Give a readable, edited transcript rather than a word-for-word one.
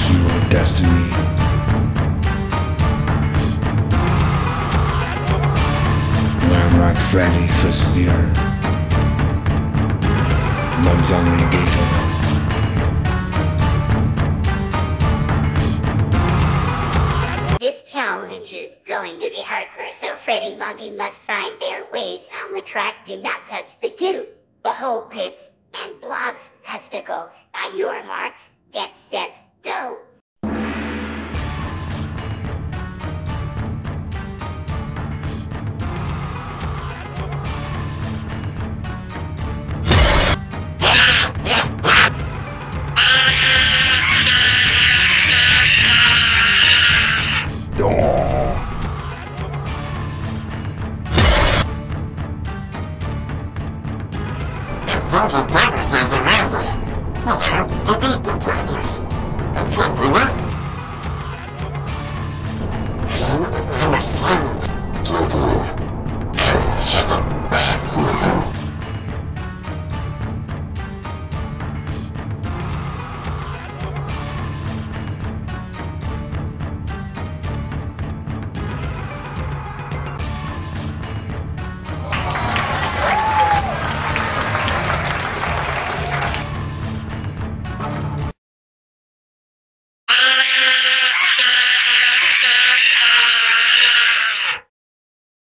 your destiny. Learn like Freddy fisted the earth. Love young engagement. This challenge is going to be hardcore, so Freddy and Monty must find their ways on the track. Do not touch the goo, the hole pits, and blocks testicles. On your marks, get set.